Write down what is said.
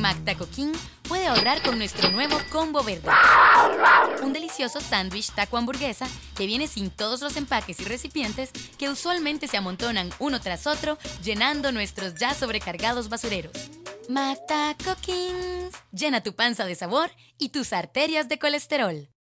McTaco King puede ahorrar con nuestro nuevo combo verde. Un delicioso sándwich taco hamburguesa que viene sin todos los empaques y recipientes que usualmente se amontonan uno tras otro, llenando nuestros ya sobrecargados basureros. McTaco Kings. Llena tu panza de sabor y tus arterias de colesterol.